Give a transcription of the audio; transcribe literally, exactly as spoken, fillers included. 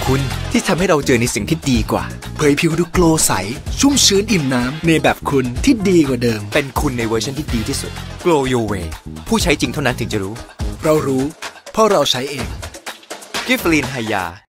คุณที่ทำให้เราเจอในสิ่งที่ดีกว่าเผยผิวดูโกลใสชุ่มชื้นอิ่มน้ำในแบบคุณที่ดีกว่าเดิมเป็นคุณในเวอร์ชันที่ดีที่สุด Glow Your Way ผู้ใช้จริงเท่านั้นถึงจะรู้เรารู้เพราะเราใช้เองกิฟลินไฮยา